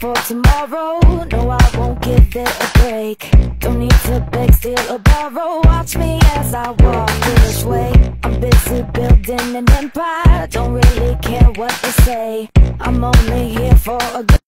for tomorrow. No, I won't give it a break. Don't need to beg, steal or borrow. Watch me as I walk this way. I'm busy building an empire. Don't really care what they say. I'm only here for a good